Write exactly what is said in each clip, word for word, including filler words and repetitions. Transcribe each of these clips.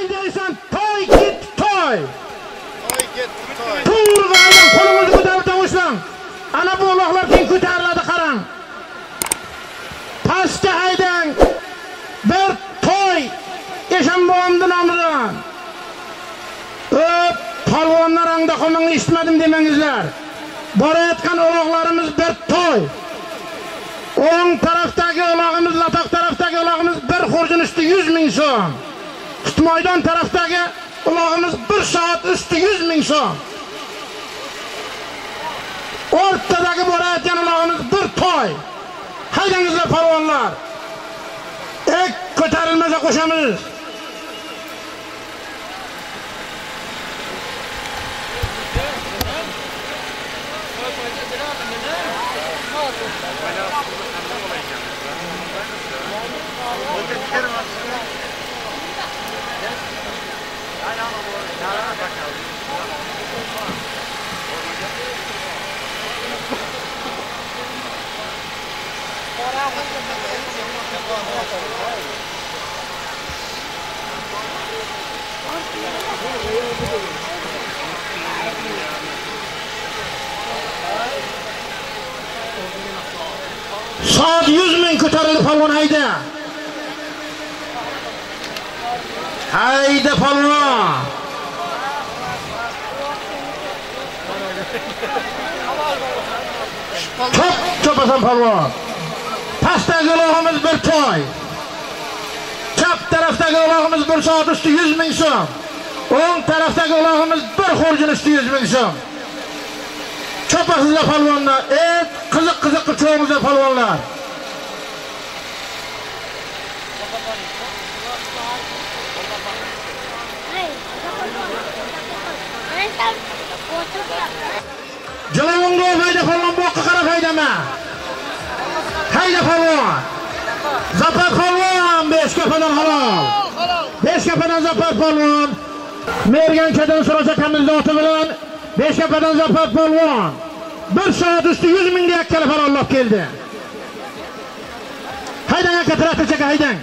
toy deysan, toy git toy. Toy git toy. To'g'ridan qo'lingizni ko'tarib tavishlang. Ana bu uloqlar keng ko'tariladi qarang. Pastga haydang. Bir toy Eshanbo'mning nomidan. Öp, palvonlar anda qolmang eshitmadim demangizlar. Borayotgan uloqlarimiz bir toy. O'ng tarafdagi uloqimiz, Latoq tarafdagi uloqimiz bir xurjun usti yuz ming so'm. Tutmaydon tarafdagi uloqimiz bir soat usti yuz ming so'm. O'rtadagi borayotgan uloqimiz bir toy. Haydangizlar palvonlar. Ek ko'tarilmasa qo'shamiz. Soat yuz ming ko'tarildi palvon hayda. Hayda palvon. Çok çopasan palvon. Pastdagi uloqimiz bir toy. Chap tarafdagi uloqimiz bir soat usti yuz ming so'm. O'ng tarafdagi uloqimiz bir xurjun usti yuz ming so'm. Chopasizlar palvonlar. Et qiziq-qiziq cho'ngizlar palvonlar. Jilovingga hayda palvon, boqqa qarab haydama. Hayda palvon. Zapar palvon, besh kapadan halol. besh kapadan zapar palvon. Merganchadan so'rasa kamildoti bilan besh kapadan zapar palvon. bir soat usti yuz ming ga ikkala farolab keldi. Haydang aka, traktor chaka haydang.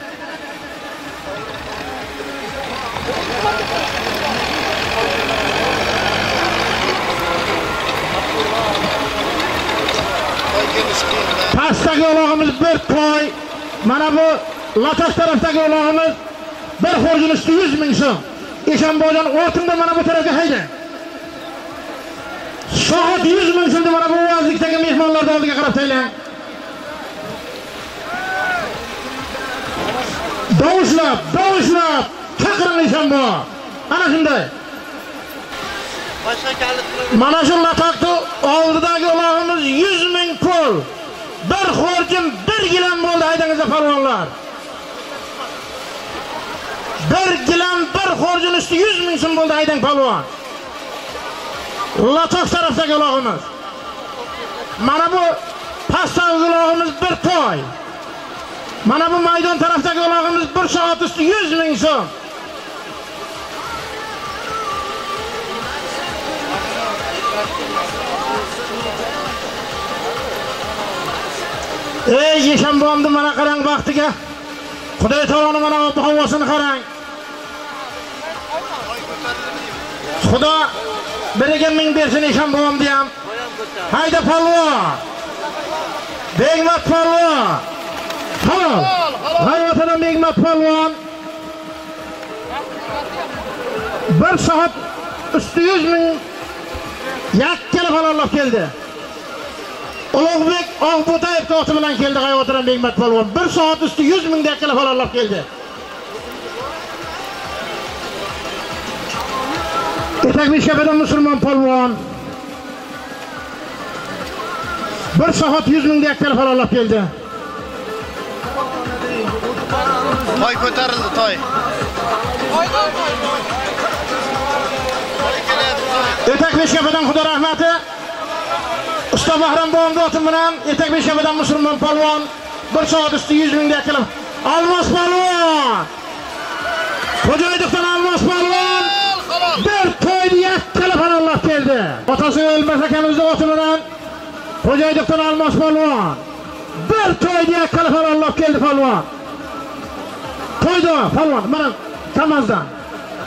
Pastdagi uloqimiz bir toy. Mana bu Latoq tarafdagi uloqimiz bir xurjun usti yuz ming so'm. Eshanbo'dan o'rtinda mana bu tarafga haydang. Soat yuz ming so'mda mana bu vazlikdagi mehmonlarning oldiga qarab taylang. Davushlab, davushlab, chaqiring Eshanbo. Ana shunday. Mana shu Latoqning oldidagi uloqimiz yuz ming pul. Bir xurjun bir gilam bo'ldi, haydangizlar palvonlar. Bir gilam bir xurjun usti yuz ming so'm bo'ldi, haydang palvon. Latoq tarafdagi uloqimiz. Mana bu pastdagi uloqimiz bir toy. Mana bu maydon tarafdagi uloqimiz bir soat usti yuz ming so'm. Ey Eshanbo'mning mana qarang vaqtiga. Xudoy taoloning mana bu havosini qarang. Xudo biriga ming bersin Eshanbo'mni ham. Hayda palvon. Begmat palvon. Halol. G'ayvatadan Begmat palvon. bir soat usti yuz ming yakkala falonlab keldi. Ulug'bek Oqbo'tayev oti bilan keldi G'ayvatadan Begmat palvon. bir soat usti yuz ming yakkala falonlab keldi. Etakbeshkapadan musulmon palvon. bir soat yuz ming yakkala falonlab keldi. Toy ko'tarildi, toy. Etakbeshkapadan Xudo rahmati. Usta Bahram bo'g'imning oti bilan Etakbeshkapadan musulmon palvon bir soat usti yuz ming yakkala. Almos palvon. Xo'jaydiqdan Almos palvon. Bir to'yni yakkala falonlab keldi. Otasi o'lmas akamizning oti bilan Xo'jaydiqdan Almos palvon. Bir to'yni yakkala falonlab keldi palvon. To'yda palvon mana Tamazdan.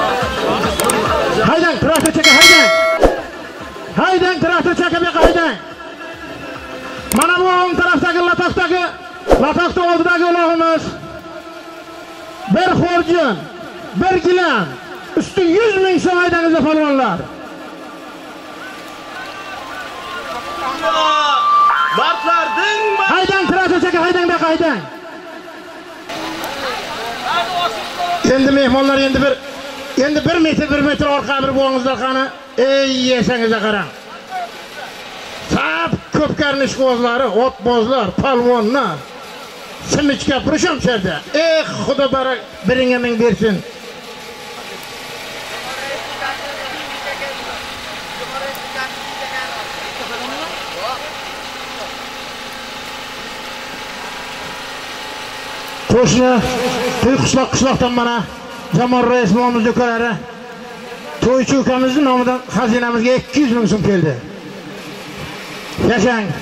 Haydang, traktor chaka, haydang. Haydang, traktor chaka bu yoqqa haydang. Mana bu o'ng tarafdagi latoqdagi, latoqda oldidagi uloqimiz. Bir xorjin, bir gilam, usti yuz ming so'm haydangizlar polvonlar. Martlar ding. Haydang, traktor chaka, haydang bu yoqqa haydang. Endi mehmonlar endi bir endi bir metr bir metr orqa bir bo'g'ingizlar qani. Ey yesangizlar qarang. Sap ko'pkarni ishqibozlari, otbozlar, palvonlar. Simichka purisham cherda. Ey xudo barak biringa ming bersin. Qo'shni to'y qishloq qishloqdan mana Jamol Rais mo'miz do'konlari to'ychi ukamizning nomidan xazinamizga ikki yuz ming so'm keldi. Yashang.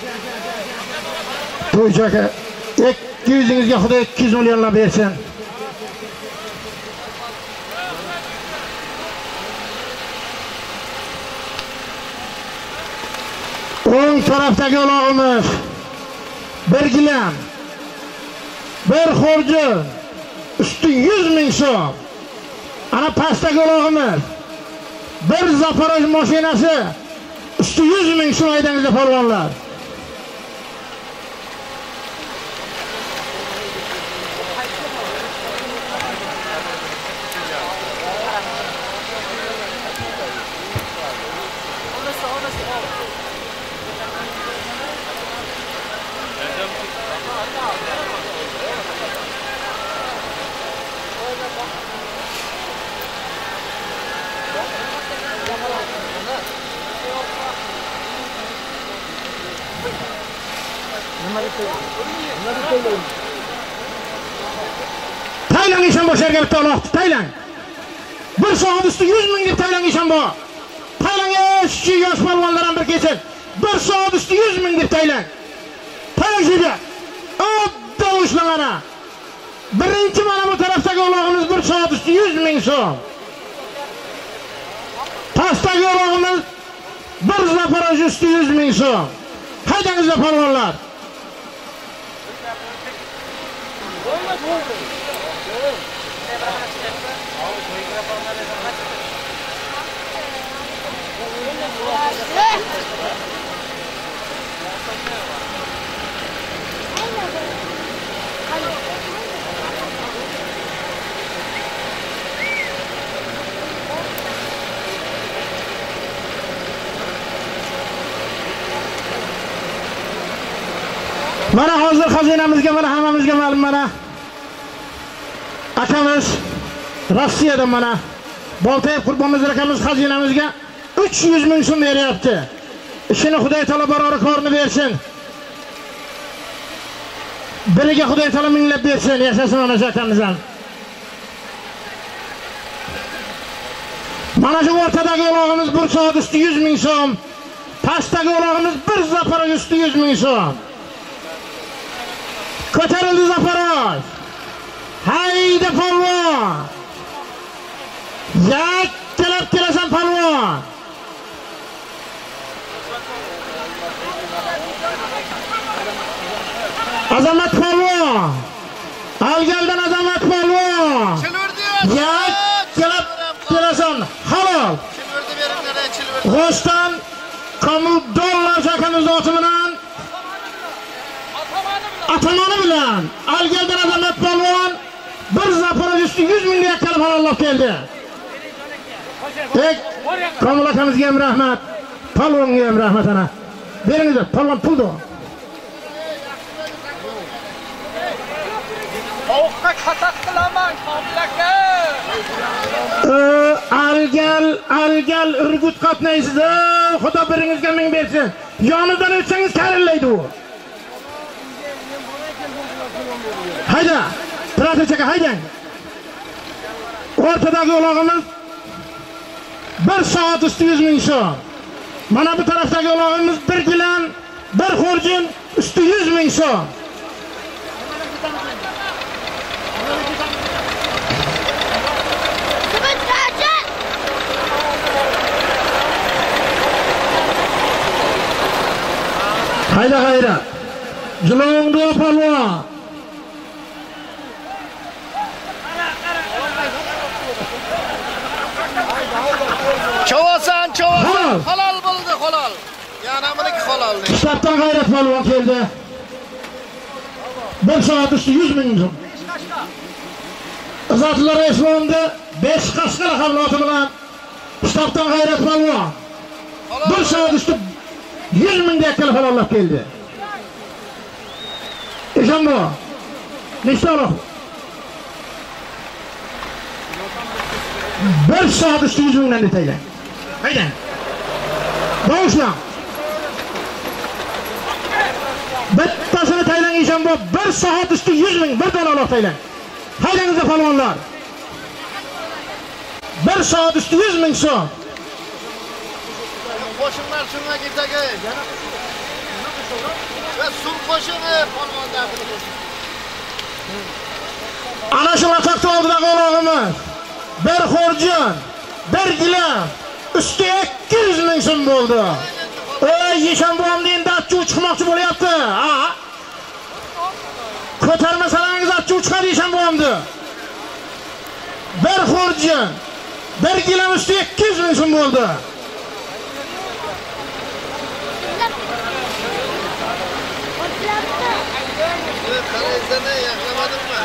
To'ychi aka ikki yuzingizga Xudo ikki yuz millionlab bersin. O'ng tarafdagi ulog'imiz bir gilam, bir xorjin, usti yuz ming so'm. Ana pastdagi ulog'imiz bir Zaporoj mashinasi, usti yuz ming so'm haydangizlar polvonlar. Taylang ishon boshlarga bitta uloqni taylang. Bir soat usti yuz ming deb taylang ishon bo. Taylang eski yosh polvonlar ham bir kelsin. Bir soat usti yuz ming deb taylang. Taylang shunga. Odda ushlangana. Birinchi mana bu tarafdagi ulog'imiz bir soat usti yuz ming so'm. Pastdagi ulog'imiz bir Zaporoj usti yuz ming so'm. Haydangizlar polvonlar. Mana hozir xazinamizga mana hammamizga ma'lum mana akamiz Rossiyadan mana Boltayev Qurbonbozor akamiz xazinamizga uch yuz ming so'm beryapti. Ishini Xudoy taolo barori ko'rni bersin. Biriga Xudoy taolo minglab bersin, yashasin mana akamiz ham. Mana shu o'rtadagi ulog'imiz bir soat usti yuz ming so'm. Pastdagi ulog'imiz bir Zaporoj usti yuz ming so'm. Ko'tarildi Zaporoj. Hayda polvon. Yakkalab kelasan polvon. Azamat polvon. Algaldan azamat polvon. Yakkalab kelasan. Halol. G'o'shdan Komil dollar chakamiz oti bilan atamani bilan Algaldan azamat polvon bir Zaporoj usti yuz ming yakkalab halollab keldi. Tek Komil akamizga ham rahmat, polvonga ham rahmat ana. Beringizlar, polvon puldi. Tovuqqa qatat qilaman, Komil aka. Algal, algal Urgut qatnaysiz. Xudo biringizga ming bersin. Yonidan o'tsangiz karillaydi u. Hayda, traktor chaka haydang. O'rtadagi ulog'imiz bir soat usti yuz ming so'm. Mana bu tarafdagi ulog'imiz bir gilam, bir xorjin usti yuz ming so'm. Hayda gayret. Julongdu palvon. Çovasan, çovasan. Halal buldu, halal. Yana buniki halal. Kışlattan gayret palvon geldi. Bir saat üstü yüz bin so'm. Izotilar Islomda besh qashqar havloti bilan Kışlattan gayret palvon. Bir saat üstü yüz ming dekal halollab keldi. Eşambo. Nechta aloq? Bir saat üstü yüz mingdan detaylar. Haydi. Boshla. Bittasini taylang Eşambo. Bir saat üstü yüz ming bir dona aloq taylang. Haydangizlar palvonlar. Bir saat üstü yüz ming so'm. Qo'shinlar shunga ketagi. Va suv qo'shini polvonlar. Ana shu atakda oldidagi o'g'limiz. Bir xorjon, bir gilam, usti ikki yuz ming so'm bo'ldi. Ey, Eshambom endi atchuv chiqmoqchi bo'lyapti. Ha? Ko'tarmasangiz atchuv chiqadi Eshambomni. Bir xorjon, bir gilam usti ikki yuz ming so'm bo'ldi. Qaraysana, yaxlamadimmi?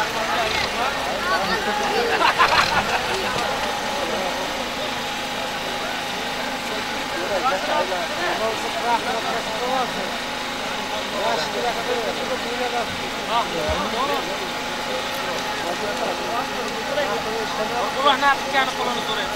Ularni atgan qo'lini so'rayapti.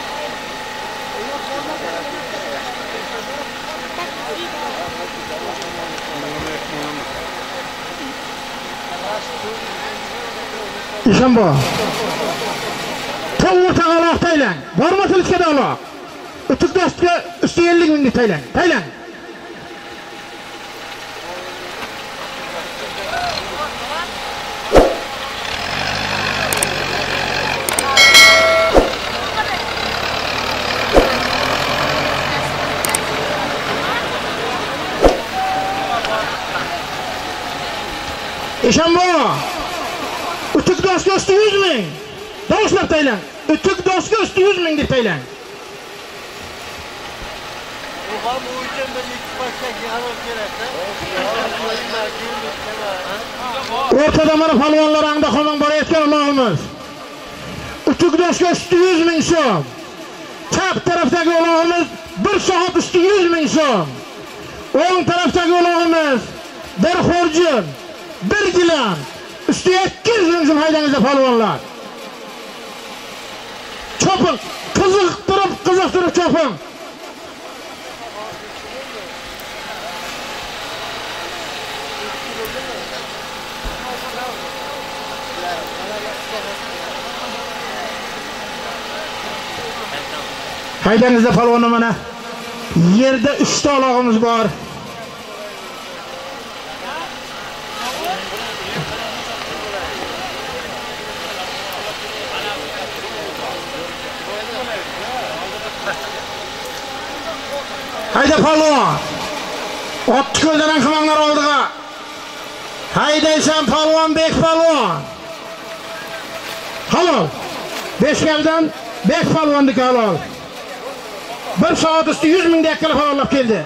Eshombo. To'g'ri taqaloq taylang. Borma tilishga aloq. Utuq dostiga usti ellik ming taylang. Taylang. Eshombo. Utuq dostiga usti yüz ming. Boshlab taylang. Utuq dostiga usti yüz ming deb taylang. Bu ham o'yin bir ikki boshqa yig'ilib kerak-da. O'rtada mana palvonlar angda xonang borayotgan Allohimiz. Utuq dostiga usti yüz ming so'm. Chap tarafdagi Allohimiz bir soat usti yüz ming so'm. O'ng tarafdagi Allohimiz bir xorjon, bir gilam, usti ikki yuz ming so'm haydangizlar palvonlar. Choping, qiziqtirib, qiziqtirib choping. Haydangizlar palvonlar mana yerda uchta olog'imiz bor. Hayda palvon. Otni ko'zdan qilmanglar oldiga. Haydaysan palvon, bek palvon. Halol. Beshgaldan bek palvonniki halol. Bir soat üstü yüz ming dakika halollab keldi.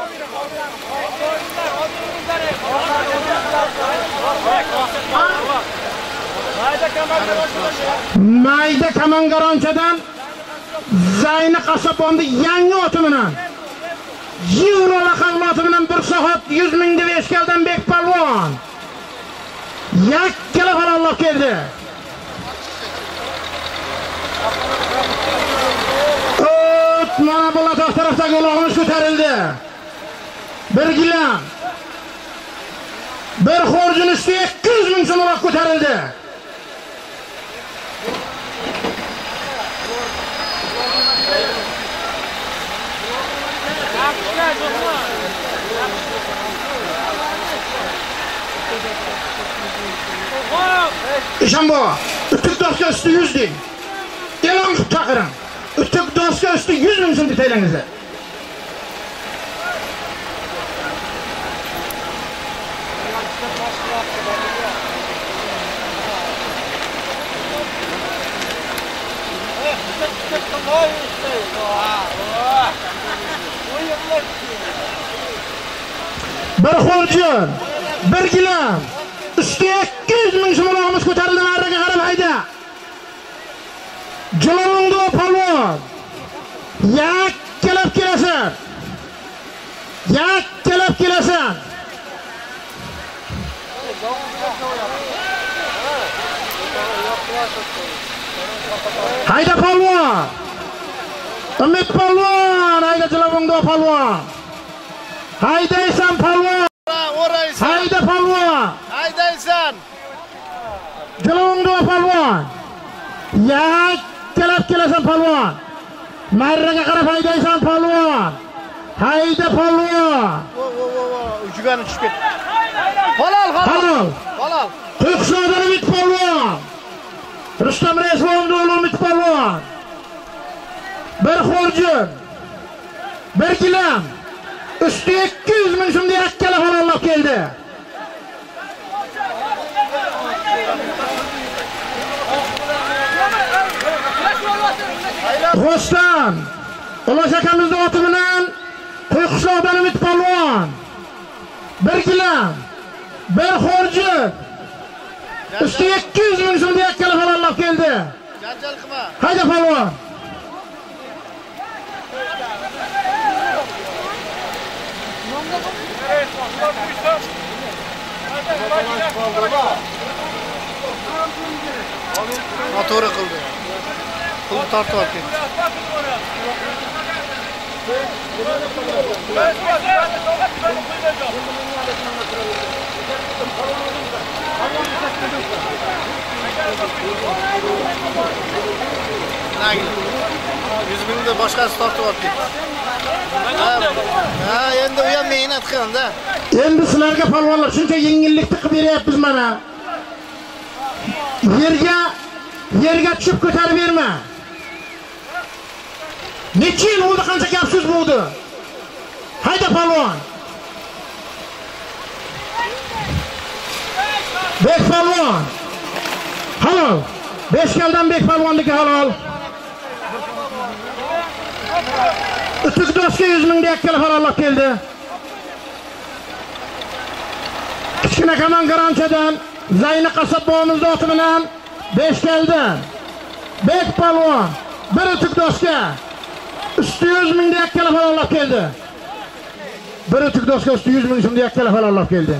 Mayda kamangaronchadan Zayni Qassobonni yangi oti bilan Yevro laqaboti bilan bir soat yüz ming deb eshkaldan bek palvon. Yakkala halollab keldi. Mana bu latoq tarafdagi uloqimiz ko'tarildi. Bir gilam, bir xorjon usti ikki yuz ming so'm uloq ko'tarildi. Eshombo, utuq doska usti yüz deng. E'lon qilib chaqiring. Utuq doska usti yüz ming so'm deb taylangizlar. Bir xurjun, bir gilam, ustiga ikki yuz ming so'mligimiz ko'tarildi, marraga qarab hayda. Jalolingdo palvon. Yakkalab kelasan. Yakkalab kelasan. Hayda palvon. Umid palvon, hayda Jalolingdo palvon. Haydaysan palvon. O'raysan. Hayda palvon. Haydaysan. Jalolingdo palvon. Yakkalab kelasan palvon. Marraga qarab haydaysan palvon. Hayda palvon. Vo vo vo, ujugani tushib ketdi. Halol, halol. Halol. Qo'qishloqdan Umid palvon. Rustam Raisovning o'g'li Umid palvon. Bir xurjun, bir gilam, ustiga ikki yuz ming so'mda yakkala halollab keldi. Rustam Ulash akamizning oti bilan Qo'qishloqdan Umid palvon. Bir gilam, bir xurjun, ustiga ikki yuz ming so'mda yakkala halollab keldi. Janjal qilma. Hayda palvon. Noto'g'ri qildi. Pul tortib olib ketdi. yuz mingni boshqasi tortib olib ketdi. Ha, endi u ham mehnat qilganda. Endi sizlarga palvonlar shuncha yengillikni qilib beryapmiz mana. Yerga yerga tushib ko'tarib berma. Necha yil bo'ldi, qancha gap so'z bo'ldi. Hayda palvon. Bek palvon. Halol. Beshkaldan Bek palvonniki halol. Utuq do'stga yuz ming yakkala halollab keldi. Kichkina kaman Garanchadan Zayni Qassob bobomizning oti bilan Beshkaldan Bek palvon bir utuq do'stga usti yuz ming yakkala halollab keldi. Bir utuq do'stga usti yuz ming so'm yakkala halollab keldi.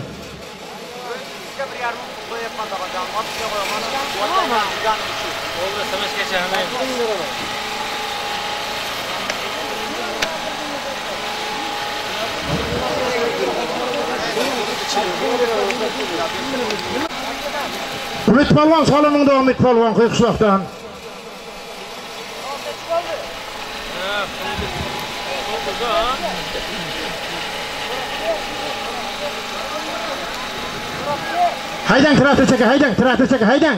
Umid palvon saloningda Umid palvon Qo'qishloqdan. Haydang traktor chaka, haydang traktor chaka, haydang.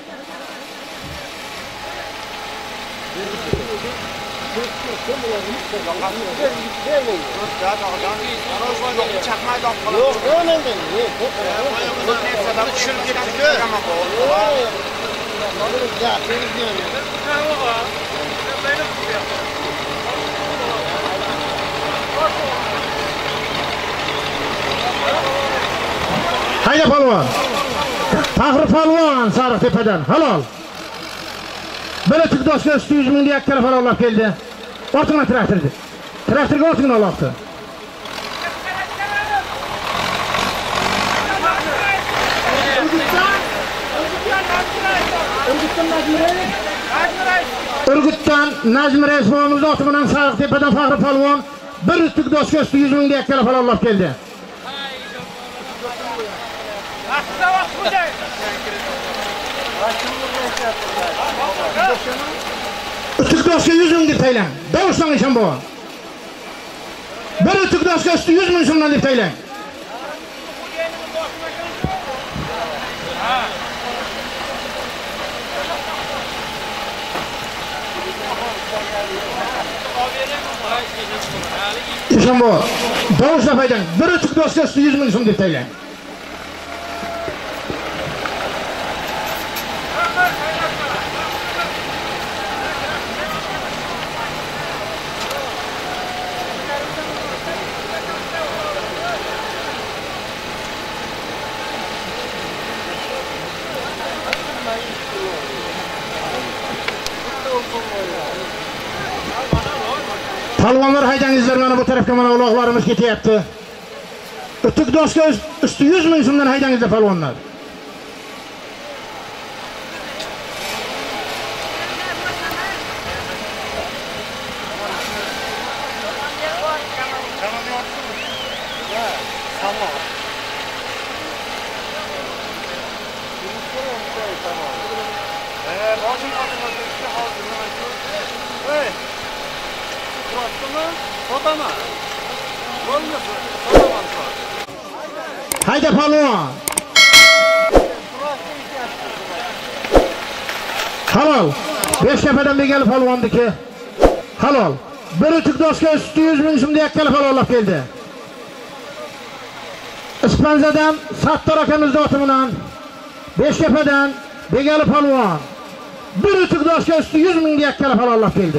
Hayda palvon. Faxri palvon Sariqtepadan halol. Bir utuq do'stga usti yuz ming yakkala halollab keldi. Ortingdan traktorni. Traktorga ortingdan olibdi. Urgutdan Najm Raisovning oti bilan Sariqtepadan Faxri palvon bir utuq do'stga usti yuz ming yakkala halollab keldi. Utuq do'stga yuz ming deb taylang. Davuslang Eshonboy. Bir utuq do'stga usti yuz ming so'mdan deb taylang. Eshonboy. Davuslab haydang. Bir utuq do'stga usti yuz ming so'm deb taylang. Palvonlar haydangizlar, mana bu tarafga mana uloqlarimiz ketyapti. O'tik doska usti yuz ming so'mdan haydangizlar palvonlar. Hayda palvon. Halol. Beshkapadan Begali palvonniki. Halol. Bir o'tik doska usti yuz ming so'mda yakkala palvonlab keldi. Ispanzadan Sattor akamizning oti bilan Beshkapadan Begali palvon bir o'tik doska usti yuz ming yakkala palvonlab keldi.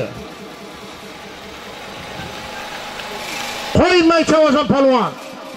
Qo'ymay Chavozon palvon.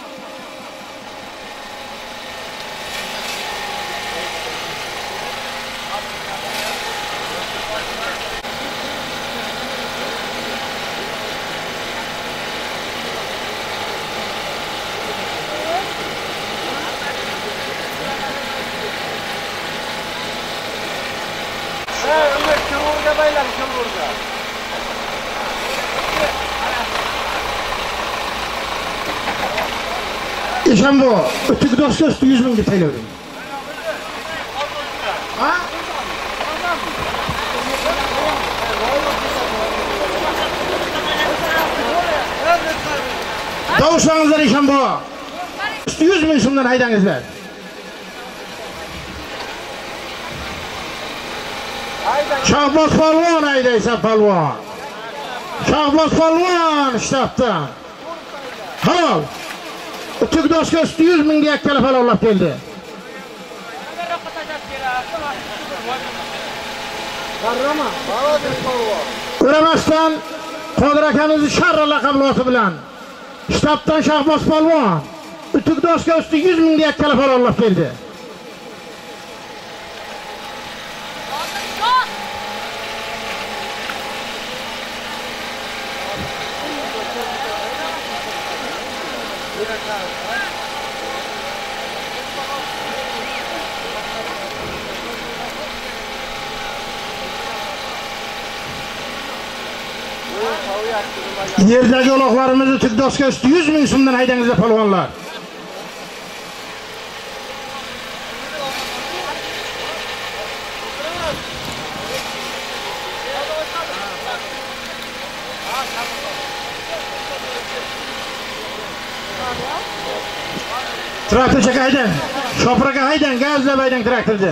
İşan bu, öteki dostu üstü yüz bin T L ödüm. Ha? Davuşlarınızlar işan bu. Üstü yüz bin şundan haydanızlar. Şahbaz palvon haydaysa palvon. Şahbaz palvon iştaptan. Halal. Öteki doska üstü yüz ming yakkala palvonlab keldi. O'ramasdan Qodir akamizni Sharra laqabli oti bilan shtabdan Shahboz palvon öteki doska üstü yüz ming yakkala palvonlab keldi. Yerdagi uloqlarimiz öteki doska üstü yüz ming so'mdan haydangizlar palvonlar. Traktör çaka haydang, shopraga haydang, gazlab haydang traktorni.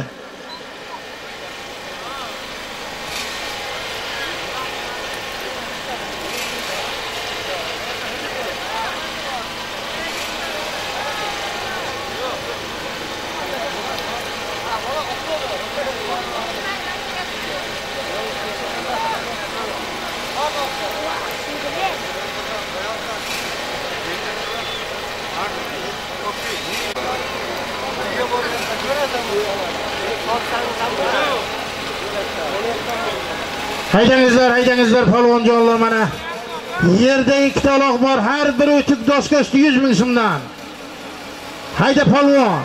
Haydangizlar, haydangizlar palvonjonlar, mana yerda ikkita uloq bor, har biri ötük doska üstü yüz ming so'mdan. Hayda palvon.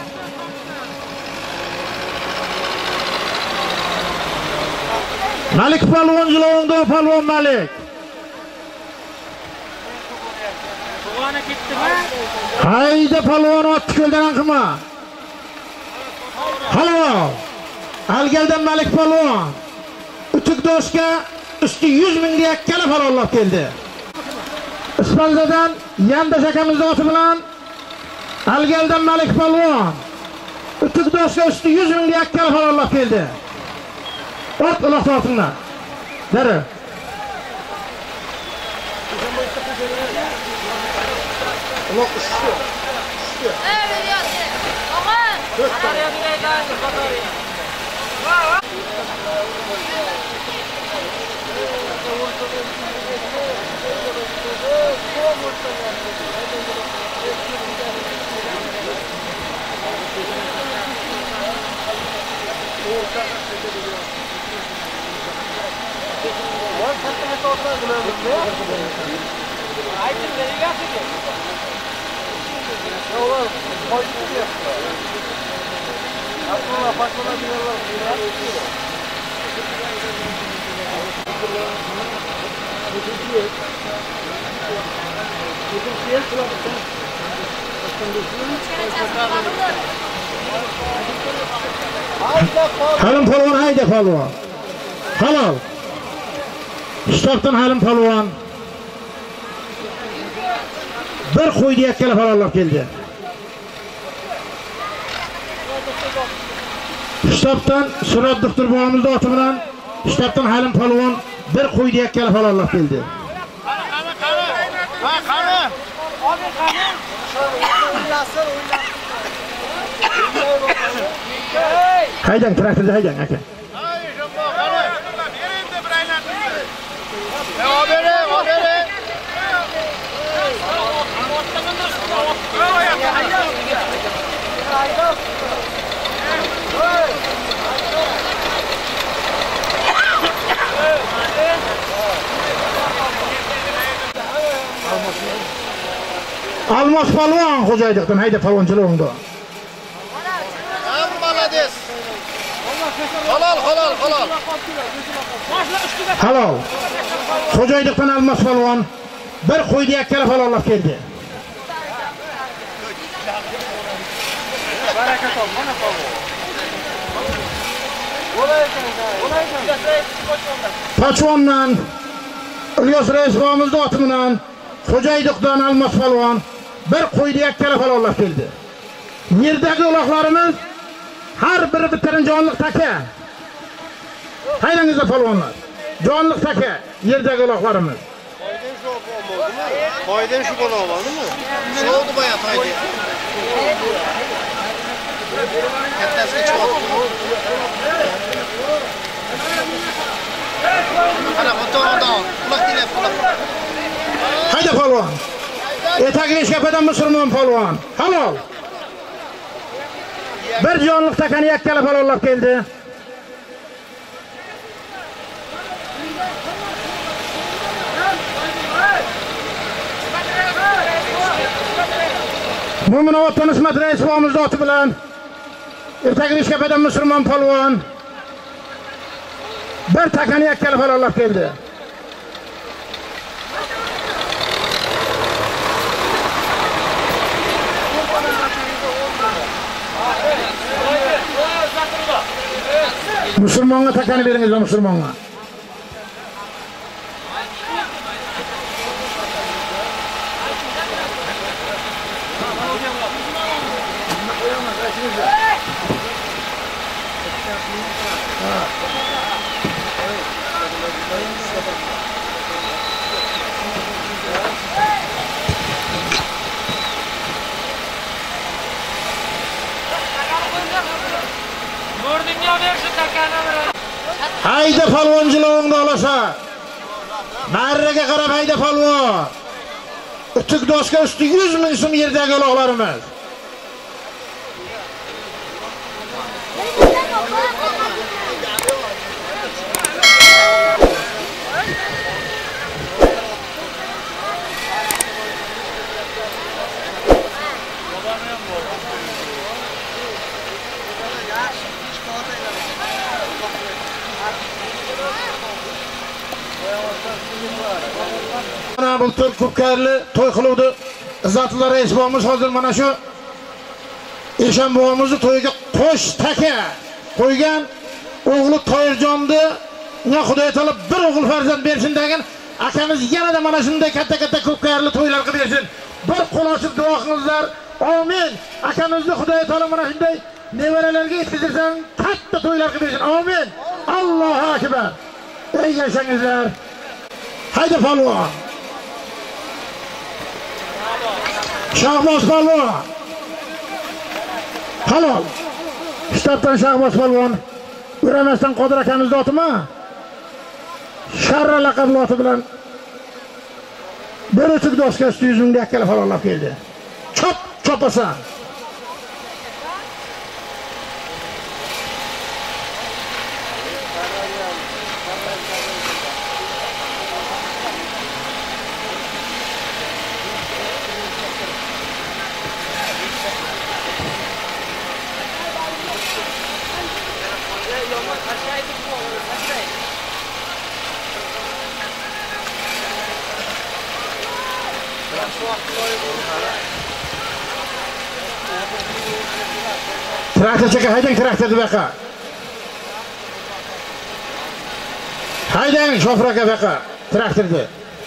Malik palvonchilar, palvon Malik. To'g'ana ketdimi? Hayda palvon otni ko'ldan qilma. Halol. Algaldan Malik palvon. Ötük doska üstü yüz ming yakkala palvonlab keldi. Ispanzadan Yandash akamizning oti bilan Algaldan Malik palvon. Ötük doska üstü yüz ming yakkala palvonlab keldi. Ot uloq tortinglar. Dara. Uloq ushdi. Ushdi. Ey, beriyapti. Og'a. Qariya beraydi, qo'yadi. Halim polvon haydi polvon. Halol. Stopdan Halim polvon. Bir qo'ydi yakkala farollab keldi. Stopdan Surat doktor boğamızda oti bilan Stopdan Halim polvon bir qo'ydi yakkala farollab keldi. Qani, qani. Ha, qani. Abi, qani. O'ynasın, o'ynasın. Haydang, traktorda haydang aka. Ay, jombo, qani. Bering de bir aylantirsin. E, obere, obere. Almos polvon xo'jaydiqdan hayda polvonchiligingda. Молодец. Halol, halol, halol. Halol. Xo'jaydiqdan Almos polvon bir qo'ydi yakkala farollab keldi. Baraka top, mana polvon. Paçvondan İlyos Reis boğamızda oti bilan Xo'jaydiqdan Almos polvon bir qo'ydi yakkala farollab keldi. Yerdagi uloqlarimiz har biri bitirin jonliq taka. Haydangizlar polvonlar. Jonliq taka yerdagi uloqlarimiz. Qoydan shu bola oldimi? So'ldi boya toydi. Kattasiga chiqdi. Ana fotodan quloq telefon. Hayda polvon. Etagi eshkapadan musulmon polvon. Halol. Bir jonliq takani yakkala farollab keldi. Mo'minoboddan Ismat Reis boğamızda oti bilan Etagi eshkapadan musulmon polvon bir takani yakkala farollab keldi. Musulmonga takani beringizlar musulmonga. Hayda polvonchiligingni olasha. Nariga qarab hayda polvon. Utuk doshga usti yuz ming so'm yerdagi uloqlarimiz. Mana bu Türk ko'pkarli to'y qiluvdi. Izzatli Reis boğamiz hozir mana shu Eshon boğamizni to'yiga qo'sh taka qo'ygan o'g'li Toyirjonni ne Xudoy taolo bir o'g'il farzand bersin degan akamiz yanada mana shunday katta-katta ko'pkarli to'ylar qilib bersin. Bir qo'l ochib duo qilingizlar. Amin. Akamizni Xudoy taolo mana shunday nevaralarga yetkazsin, katta to'ylar qilib bersin. Amin. Allohu akbar. Ey yashangizlar. Haydi polvon. Shahboz polvon. Halol. Shtatdan Shahboz polvon. Uramasdan Qodir akamizning otimi? Sharra laqabli oti bilan bir uch doska usti yuz ming yakkala farollab keldi. Chop, chopasan. Traktor çeke haydang traktorni baqa. Haydang şoför aka baqa traktorni.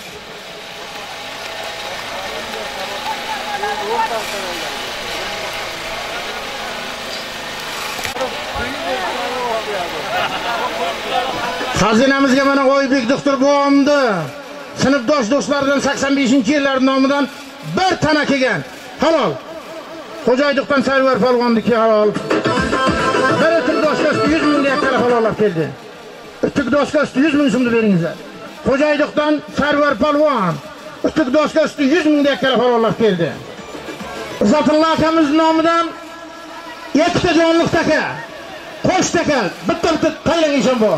Xazinamizga mana Oybek doktor buvamdi. Sinfdosh do'stlardan sakson beshinchi yillar nomidan bir tana kelgan. Halol. Xo'jaydiqdan Sarvar polvonniki halol. Bir Turkdoshkasi yuz ming yakka halollab keldi. Turkdoshkasi yuz ming so'mni beringizlar. Xo'jaydiqdan Sarvar polvon Turkdoshkasi yuz ming yakka halollab keldi. Izzatullo akamiz nomidan ikkita jonliq taka, qo'sh taka, bitta-bitta taylang ishon bu.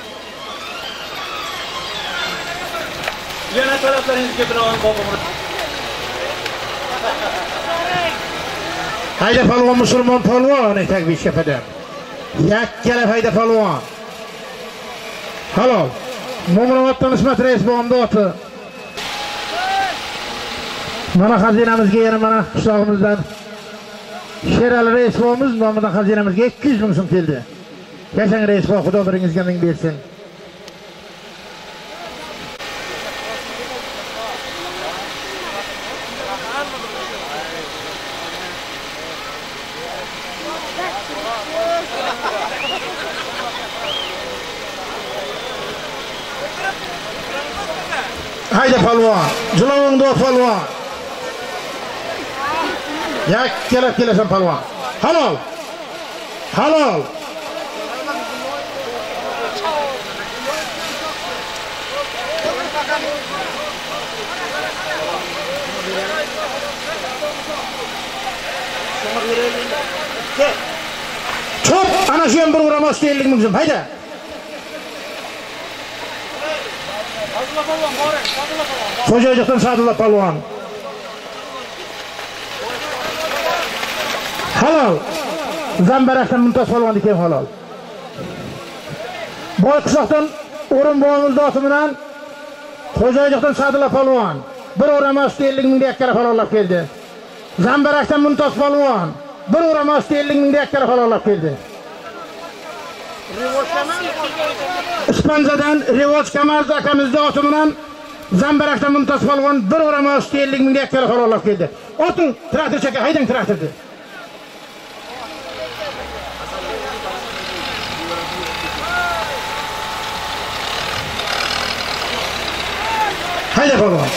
Yana taraflaringizga biroz bobom. Hayda polvon musulmon polvon aytak beshkafada. Yakkala hayda polvon. Halol. Mo'minoboddan Ismat rais bo'g'imda oti. Mana xazinamizga yana mana qishlog'imizdan Sherali rais bo'g'imiz nomidan xazinamizga ikki yuz ming so'm keldi. Yashang rais bo'g', Xudo biringizga ming bersin. Hayda polvon, jilovingda polvon. Yakkala kelasan polvon. Halol. Halol. Çok ana şu bir uğraması ellik ming so'm. Hayda. Xo'jaydiqdan Sadulla polvon. Halol. Zambarakdan Mumtoz polvon ekan halol. Boy qishloqdan o'rin bo'g'imiz oti bilan Xo'jaydiqdan Sadulla polvon bir o'ramasda ellik ming yakka halollab keldi. Zambarakdan Mumtoz polvon bir o'ramasda ellik ming yakka halollab keldi. Ispanzadan Rivoj Kamarz akamizning oti bilan Zambarakdan Mumtoz polvon bir o'ramasda ellik ming yakka halollab keldi. Oting traktor chaka, haydang traktorni. Hayda polvon.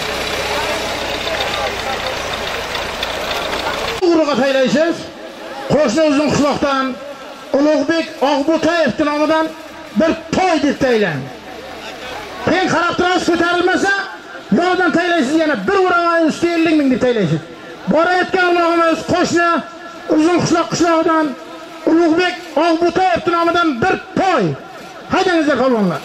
Urug'a taylaysiz. Qo'shni uzun qishloqdan Ulug'bek Og'butayev nomidan bir to'y deb taylang. Keyin qarab turasiz, ko'tarilmasa, yo'ldan taylaysiz yana bir o'raman ustiga ellik ming deb taylaysiz. Borayotgan ulug'imiz qo'shni uzun qishloq qishlog'idan Ulug'bek Og'butayev nomidan bir to'y. Haydangizlar polvonlar.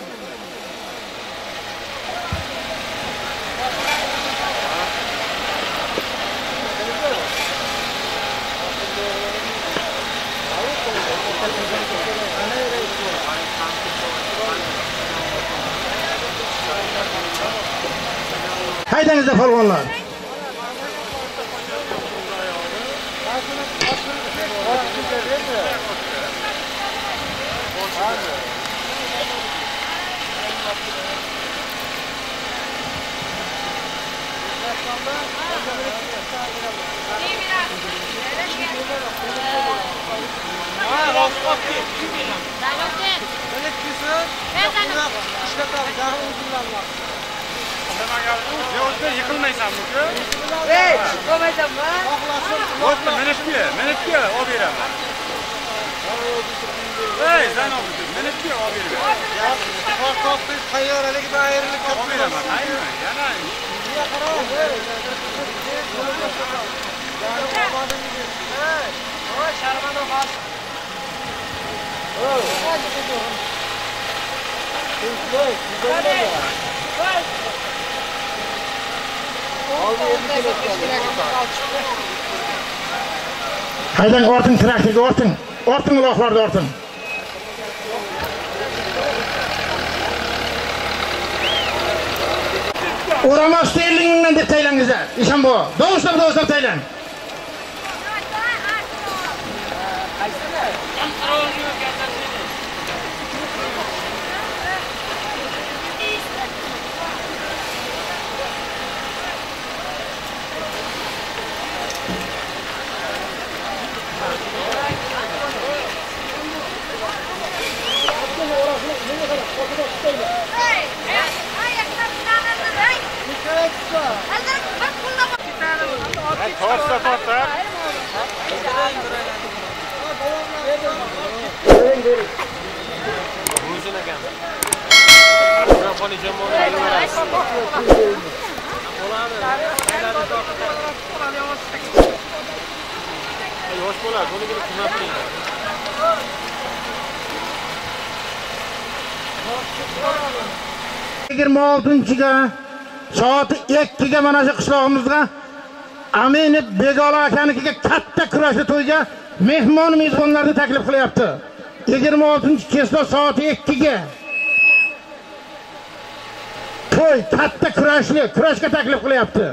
Haydangizlar polvonlar. Yıkılmaysan bu. Hey, ko'maysan mı? O'tma, menetki, menetki olib beraman. Hey, sen olib, menetki olib beraman. Ya, farqoqsiz tayyoralik ayrilib olib beraman. Ayni, yana. Niye qarab? Hey, o sharmanda bas. Oh. Hey, güzel. Haydang orting traktorga orting. Orting uloqlarni orting. Uğramaz elli deb taylangizlar. Ishonbo. Doğuşlab doğuşlab taylang. Torsa torsa. Buzun ekan. Bura qoli jamoani aylanasiz. Bo'ladi. Aylanib tortadi. Yosh bo'ladi, buni bir qimmat qiling. yigirma oltinchiga soat ikkiga mana shu qishlog'imizga Aminib Begala akanikiga katta kurashli to'yga mehmon mezbonlarni taklif qilyapti. yigirma oltinchi keslo soat ikkiga to'y katta kurashli kurashga taklif qilyapti.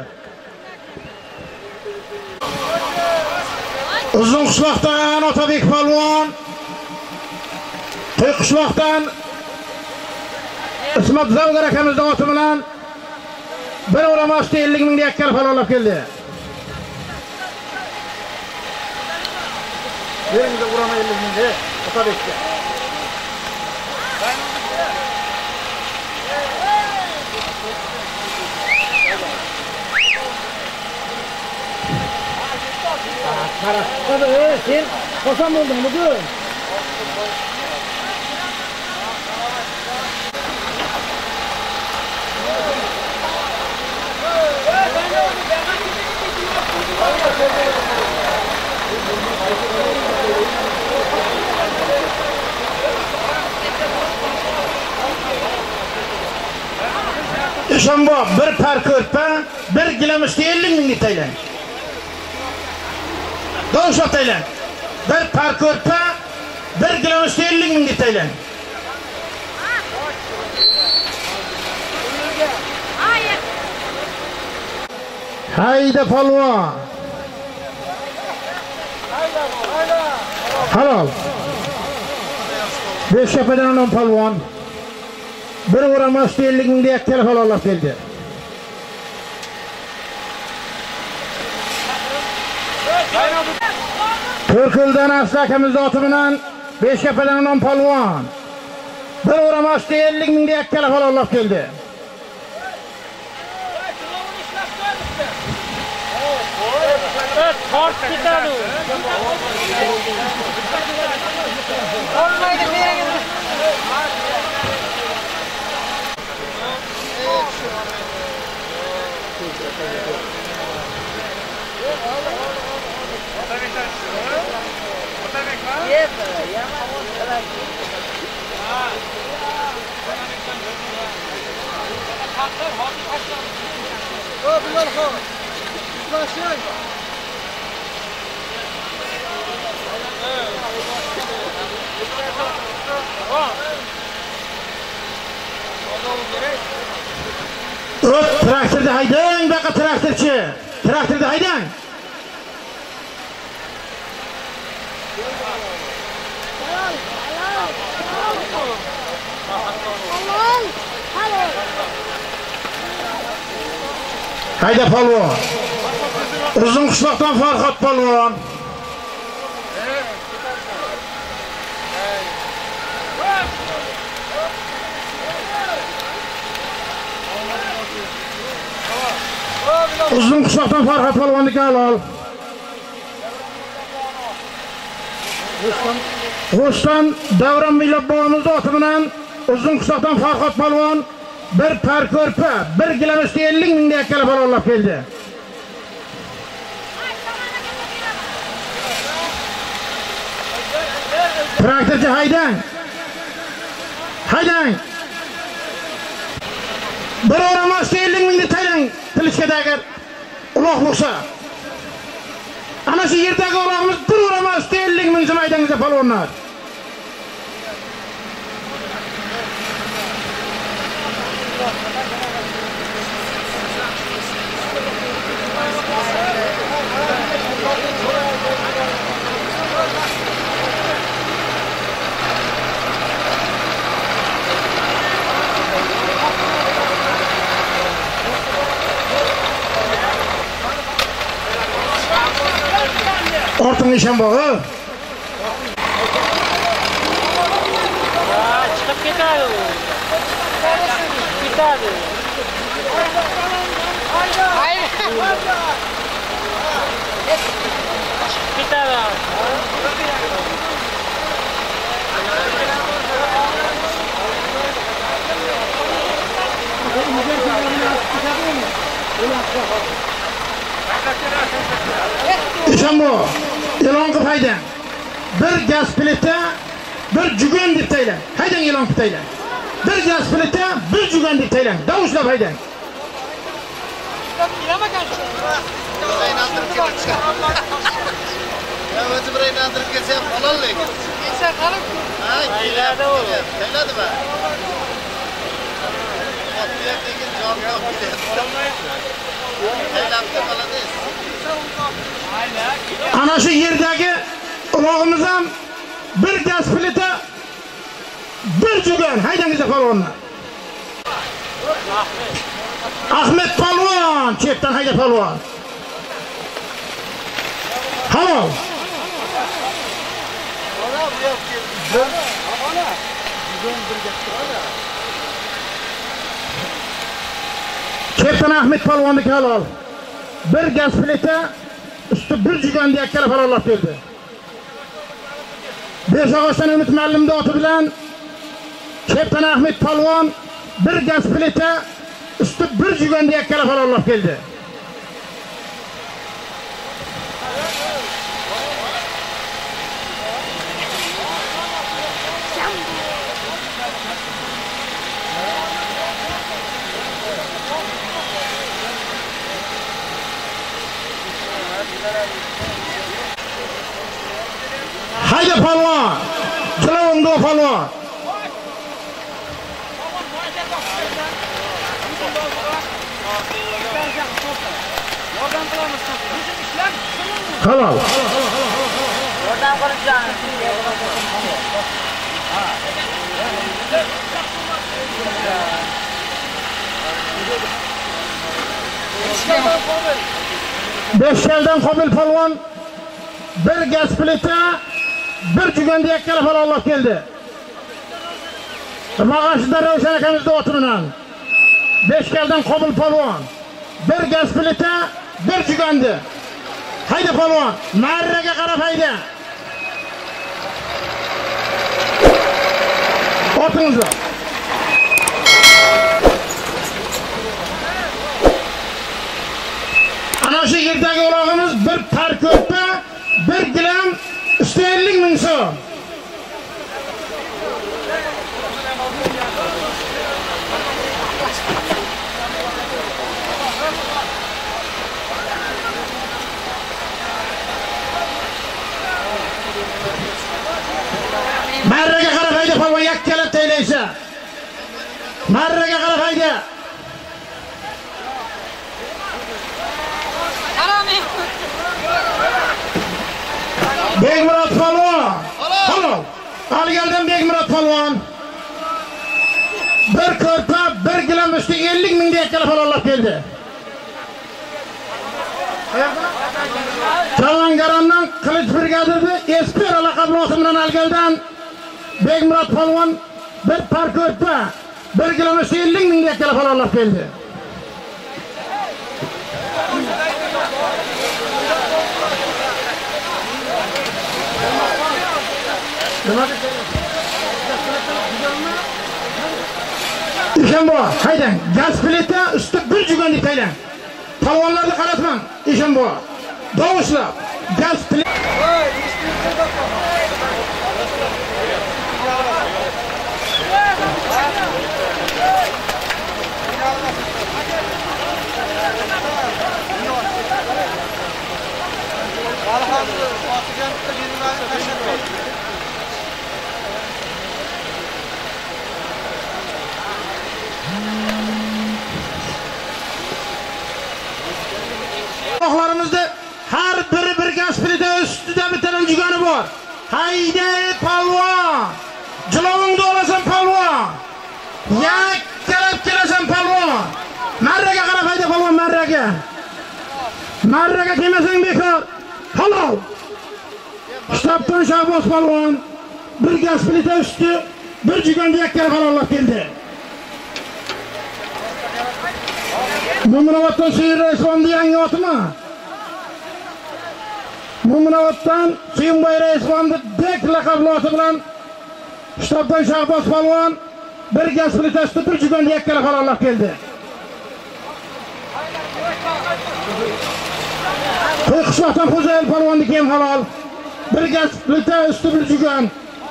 Uzun qishloqdan Otabek polvon, To'y qishloqdan Ismat Zavgar akamizning oti bilan bir o'ramasda ellik ming yakkal falolab keldi. Beringizga urama ellik ming de Otabekka. Qara, qara, sen qasam bo'ldingmi bugun? Ishonbo bir par ko'rpa, bir gilamishga ellik ming taylan. Doğuşa taylan. Bir par ko'rpa, bir gilamishga ellik ming taylan. Hayda polvon. Halol. besh yapadan on polvon. Bir o'ramasda ellik ming yakkal falolab keldi. Turkuldan Aslı akamizning oti bilan besh yapadan on polvon. Bir o'ramasda ellik ming yakkal falolab keldi. Tort ketadi. Olmaydi beringiz. Öt traktörde haydang, baqa traktörchi. Traktörde haydang. Hayda polvon. Uzun qishloqdan Farhod polvon. Uzun qishloqdan Farhod polvonniki halol. G'o'shdan Davron Millobboyimizning oti bilan Uzun qishloqdan Farhod polvon bir par ko'rpa, bir gilamishga ellik ming yakkal falolab keldi. Traktorchi haydang. Haydang. Bir o'ramasda ellik ming taylang tilishkadagi uloq bo'lsa. Ana shu yerdagi uloqimiz bir o'ramasda ellik ming so'm haydangizlar polvonlar. Ortung işen bağı. Çıkıp gider. Gider. Hayır. Gider. İşen bu. Elan kıp haydan. Bir gaz plite, bir cügön dip teylen. Haydan elan kıp teylen. Bir gaz plite, bir cügön dip teylen. Davuşlap haydan. Ya özü bir inandırıp geçsem falan mı? Geçer kalıp. Ha, ileride olur. Söyledi mi? Otluya değil, can yok. Eylaptı falan değil. Ana şu yerdagi ulog'imizam bir gaz plite, bir cügön. Haydangizlar palvonlar. Ahmet Palvon, chetdan hayda palvon. Halol. Chetdan Ahmet Palvonniki halol. Bir gaz plite, üstü bir cügön diye ikkala palonlab berdi. Besog'ochdan Ümit Muallimning oti bilan Chetdan Ahmet Palvon bir gaz plite, üstü bir cügön diye ikkala palonlab keldi. Haydi palvon. Jilovingda palvon. Halol. Oradan konuşacağım. Beşkeldan Qobil palvon bir gaz plite, bir cügön diye ikkala palonlab keldi. Mağaşida Ravshan akamizning oti bilan Beşkeldan Qobil palvon bir gaz plite, bir cügöndi. Haydi palvon, marraga qarab hayda. Otingizlar. Ana shu yerdagi ulog'imiz bir par ko'rpa, bir gilam usti ellik ming so'm. Marraga qarab hayda palvon, yakkalab taylaysa. Marraga qarab hayda. Begmurod palvon. Halol. Algaldan Begmurod palvon. Bir ko'rpa, bir gilam usti ellik ming diye ikkala palonlab keldi. Jalangarondan Qilich brigadasi Espera laqabli oti bilan Algaldan Begmurod palvon bir par ko'rpa, bir gilam usti ellik ming diye ikkala palonlab keldi. İşen bu, haydan, gaz plite üstü bir cügön dip taylan. Palvonlarni qaratmang, işen bu. Davuşlab, gaz plite. Oqlarimizda har biri bir gaz plite ustida bitta jugani bor. Hayda palvon. Jilovingda olasan palvon. Yakkalab kelasan palvon. Marraga qarab hayda palvon, marraga. Marraga kelmasang bekor. Halol. Şaptan Şahboz Palvon bir gaz plita üstü bir jiganda yakkala halolab keldi. Mo'minovatdan Suyir Raisbonni yangi otimi? Mo'minovatdan Suyinboy Raisbonni Bek laqabli oti bilan Shtabdan Shahboz Palvon bir gaz plita üstü bir jiganda yakkala halolab keldi. Qo'yqishloqdan Xo'jayil Palvonniki ham halol. Bir gaz plita üstü bir jigan.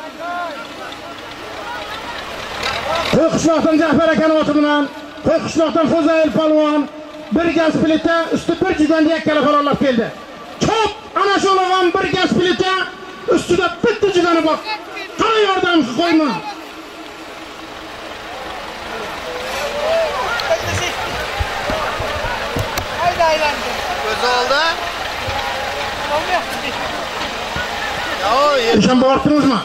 Qo'yqishloqdan Jahbar akaning oti bilan Qo'yqishloqdan Xo'jayil Palvon bir gaz plita üstü bir jiganda yakkala halolab keldi. Chop ana shu olgan bir gaz plita ustida bitta jigani bor. Qara yordam qo'yma. Göz oldu. Ya Nişan bağırttınız mı?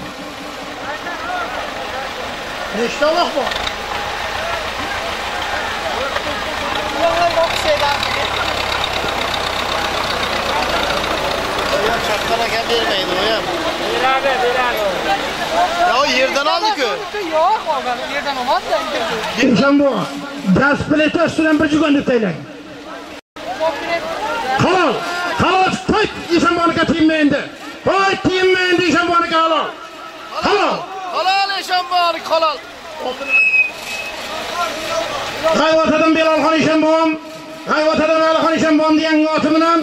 neçte Allah bu? Ya çaklara gel vermeyin o ya. Bir abi, bir abi. Ya o yerden aldık ki. Yok, o yerden olmaz da. Nişan bu. Gaz plita üstünden bir jiganda taylang. Halol. Halol koy Nişan Bonika tiyinmaydi. Koy tiyinmaydi Nişan Bonika halol. Halol. Halal eşen bari halal. Qayvatadan Belalxon Eshonbo'm, Qayvatadan Belalxon Eshonbo'm degan oti bilan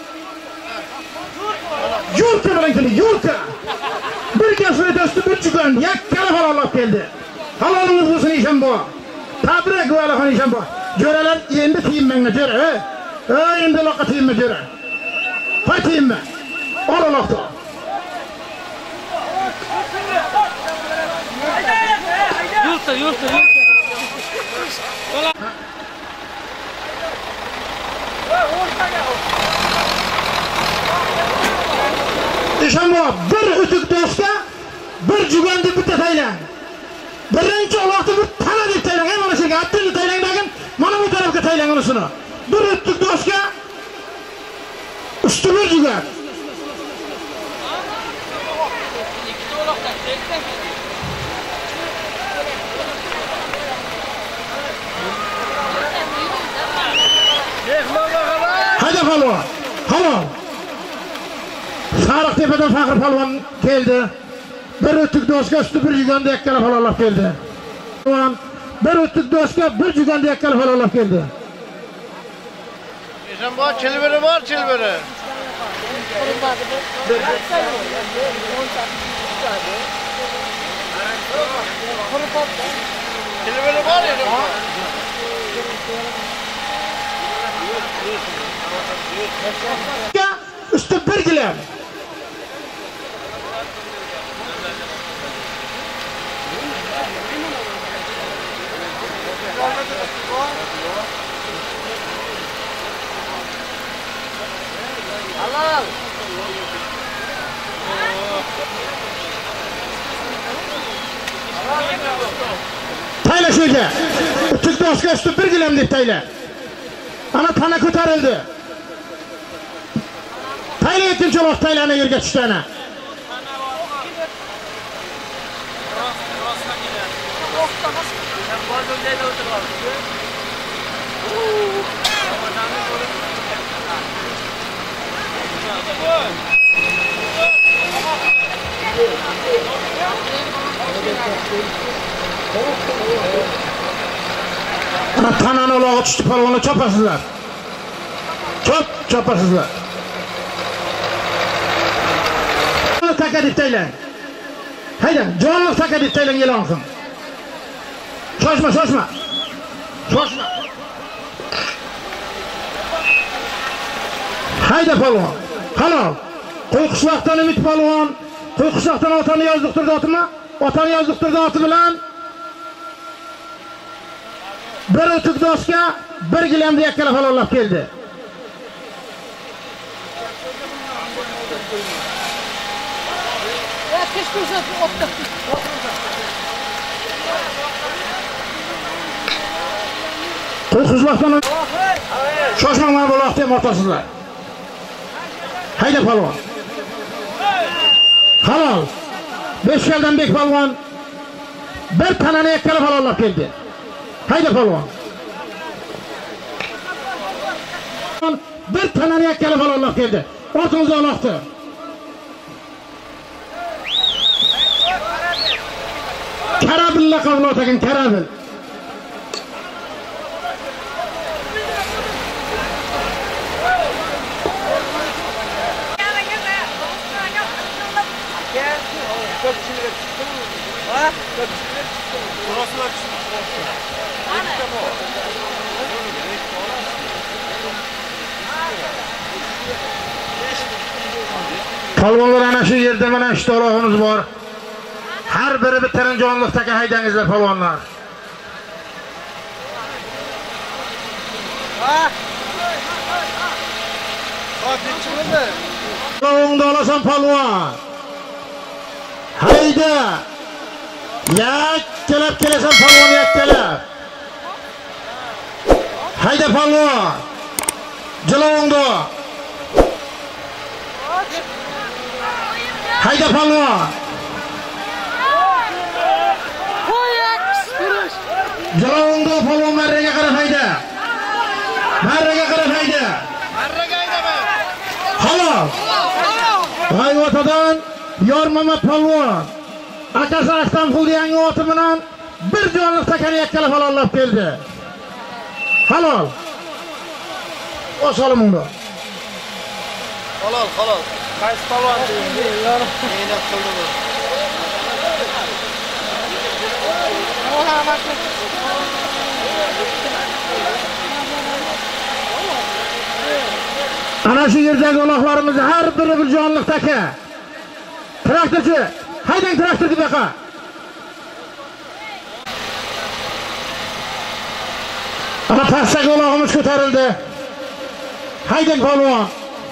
Yurka bilan keldi, Yurka. Bir gaz plita üstü bir jigan yakkala halolab keldi. Halolingiz bo'lsin Eshonbo. Tabrik Belalxon Eshonbo. Jo'ralar endi tiyinmanglar, jo'ra. Ey, endi loqqa tiyinma, jo'ra. Qo'y tiyinma. Ol aloqda. Yurtta, yurtta, yurtta. Eshonbo bir o'tik do'stga bir jigan deb bitta taylang. Birinchi uloqni bir tana deb taylang. Mana shu attini taylang degan, mana bu tarafga taylang unisini. Bir o'tik do'stga usti bir jigan. İkisi olaktan çeksen. Hayda Palvon. Halol. Sariq tepadan Faqir Palvon keldi. Bir o'tik do'stga usti bir jiganda yakkala halolab keldi. Palvon bir o'tik do'stga bir jiganda yakkala halolab keldi. Eşen bu çilbiri var çilbiri. Çilbiri var ya. Ya üstü bir gilam. Halal. Tayla şöyle. Türk dostu üstü bir gilam deb tayla. Ana tana ko'tarildi. Tayla yettinchi uloq taylani yerga tushdi ana. Ana tanani ulog'i tushdi, palvonni chopasizlar. Chop, chopasizlar. Taka deb taylang. Hayda, jonliq taka deb taylang e'lon qilsin. Shoshma, shoshma. Shoshma. Hayda palvon. Halol. Qo'yqishloqdan Umid palvon, Qo'yqishloqdan otani yozdiqtirdi otimi? Otani yozdiqtirdi oti bilan bir o'tik do'stga bir gilamda yakkala halollab keldi. Qo'yqishloqdan shoshmanglar bu vaqtda motasizlar. Hayda palvon. Halol. besh yildan bek polvon bir tanani ikkala halolab keldi. Hayda polvon. Bir tanani ikkala halolab keldi. Ortimizga uloqdi. Karabil laqabli o'tagan Karabil. Polvonlar ana shu yerda mana uch to'log'imiz bor. Har biri bitirin jonliqdagi haydangizlar polvonlar. Ha? Hop, yetishmadi. O'ngda olasan polvon. Hayda. Yakkalab kelasan polvon yakkalab. Hayda polvon. Jilovingda. Hayda polvon. Jilovingda polvon marraga qarab hayda. Marraga qarab hayda. Marraga haydama. Halol. G'ayvotadan Yormama polvon. Akasi Astanqul yangi oti bilan bir jonliq takani yakkala halollab keldi. Halol. O solimingda. Halol, halol. Qaysi polvon deyinglar? Mehnat qildi bu. Ana shu yerdagi uloqlarimiz har biri bir jonliq taka. Traktorchi, haydang traktorni bu yoqqa. Ana pastdagi uloqimiz ko'tarildi. Haydang polvon.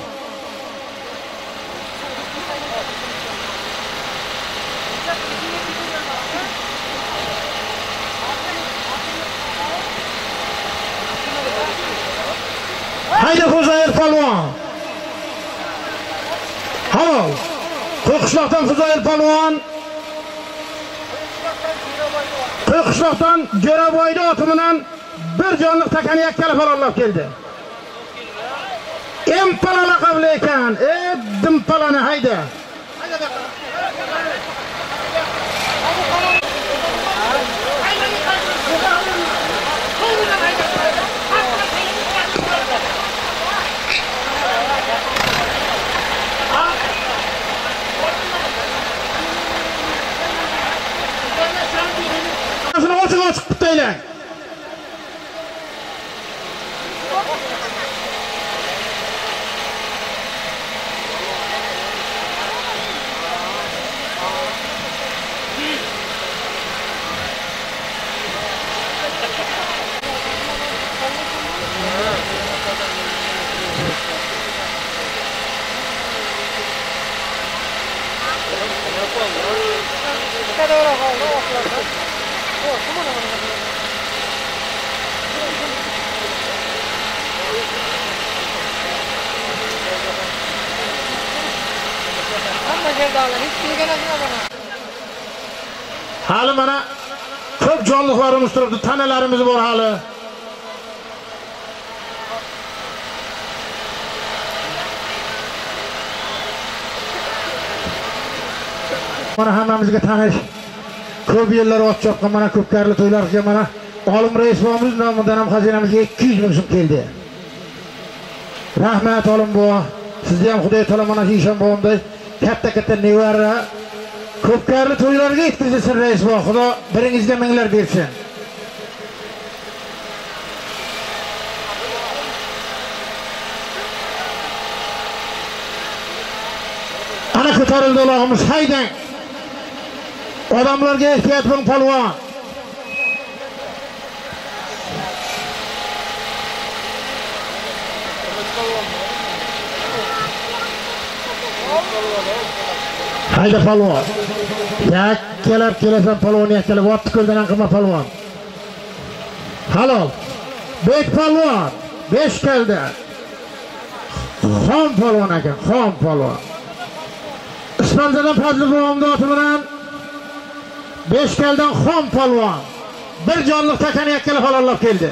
Hayda Huzayr polvon. Halol. Qo'qishloqdan Huzayr polvon. Qo'qishloqdan Jo'raboyda oti bilan bir jonliq takani yakkala halollab keldi. Empala laqabli ekan. E, dimpalani hayda. Ochiq ochiq bittaylar. Hali mana ko'p jonliqlarimiz turibdi, tanalarimiz bor hali. Mana hammamizga tanish ko'p yillar ot chopgan mana ko'pkarli to'ylarga mana Olim Raisbomiz nomidan ham xazinamizga ikki yuz ming so'm keldi. Rahmat Olim buva. Sizni ham Xudoy taolo mana shu ishon bo'g'imday katta-katta nevara ko'pkarli to'ylarga yetkazsin Raisbo. Xudo biringizga minglar bersin. Ana ko'tarildi uloqimiz, haydang. Odamlarga ehtiyot bo'ling polvon. Hayda polvon. Yakkalab kelasan polvon, yakkalab otni ko'ldan qilma polvon. Halol. Bek polvon, besh keldi. Xon polvon ekan, xon polvon. Toshpanzadan Fazli buvamni oti bilan Beshkaldan Xon polvon bir jonliq takani yakkala halollab keldi.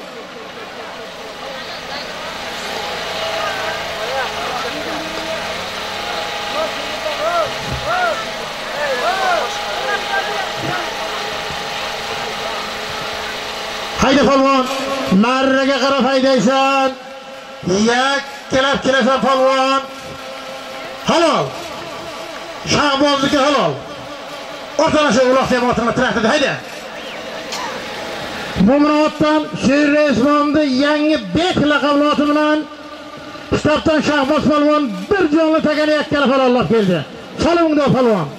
Haydi polvon, marraga qarab haydaysan. Yakkalab kelasan polvon. Halol. Shahbozniki halol. O'rtana shu uloq jamoatini traktorda hayda. Mo'minotdan Sher Resmonda yangi bek laqabloti bilan Shtabdan Shahboz polvon bir jonli takani yakkala halollab keldi. Salomingda polvon.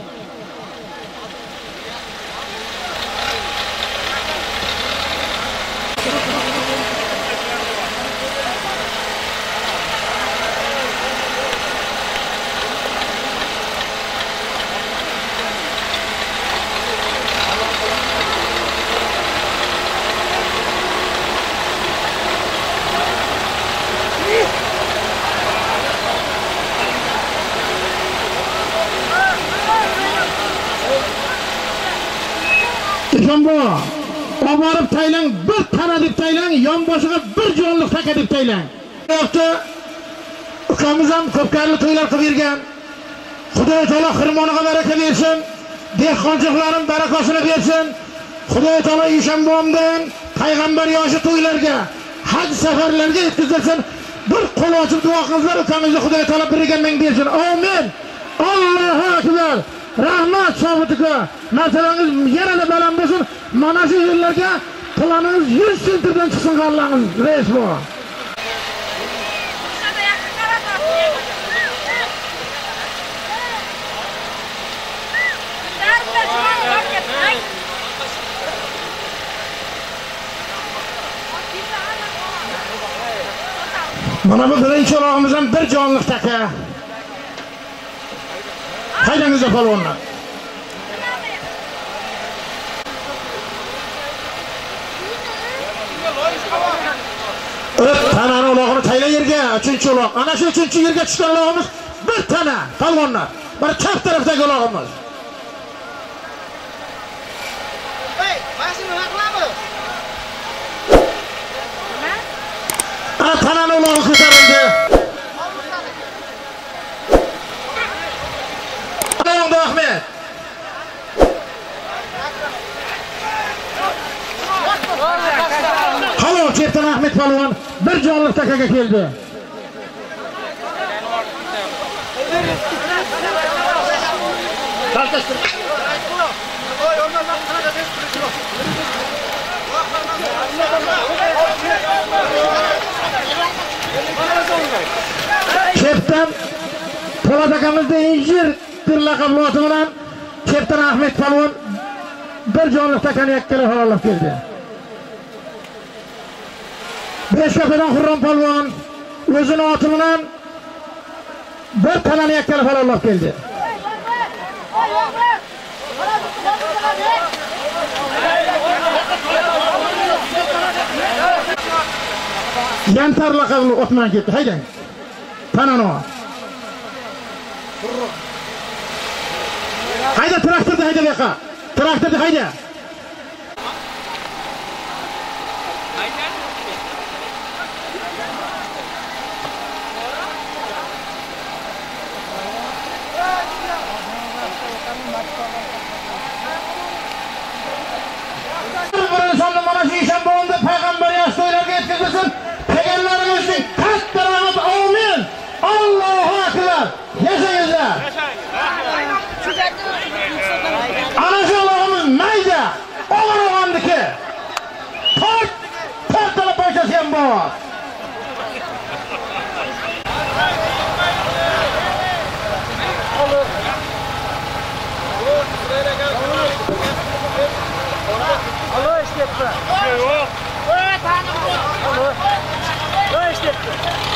Jombo, oborib taylang bir tana deb taylang, yonboshiga bir jonliq taka deb taylang. Bu hafta ukamiz ham ko'pkarli to'ylar qilib bergan. Xudo taolo xirmoniga baraka bersin, dehqonchiqlarim barakasini bersin. Xudo taolo Eshonbomdan payg'ambar yoshi to'ylarga, haj safarlarga yetkazsin. Bir qo'l ochib duo qilinglar, ukamizni Xudo taolo biriga ming bersin. Amin. Allohu akbar. Rahmat Sobitika, masalangiz yanada baland bo'lsin. Mana shu yerlarga planingiz yuz sentrdan chiqsin Allohimiz, reis bu. Mana bu birinchi o'rog'imizdan bir jonliq taka. Haydangizda polvonlar. O'p tanani uloqini tayla yerga, uchinchi uloq. Ana shu uchinchi yerga tushgan uloqimiz bir tana polvonlar. Bir chap tarafdagi uloqimiz. Hey, mashina nima qilamiz? Ana tanani ulog'i ko'tarildi. Ahmet. Halol Cheptan Ahmet polvon bir jonliq takaga keldi. Cheptan Po'lat akamizda injir laqabloti bilan Cheptan Ahmet polvon bir jonliq takani yakkala halollab keldi. Beshkapadan Xurrom polvon o'zini oti bilan bir tanani yakkala halollab keldi. Yantar laqabli otman ketdi. Haydang. Tanani. Hayda traktorda hayda beqa. Traktorda hayda. Mana shu Eshonbomda payg'ambar yosh to'ylarga yetkazsin. Payg'ambarimizning katta rahmat. Amin. Allohu akbar. Yashangizlar. Ana shu uloqimiz mayda, o'g'irg'andiki. To'rt, to'rtala poychasi ham bor. Alo, ishlayapti. Yo'q. Voy, tanib. Alo. Voy, ishlayapti.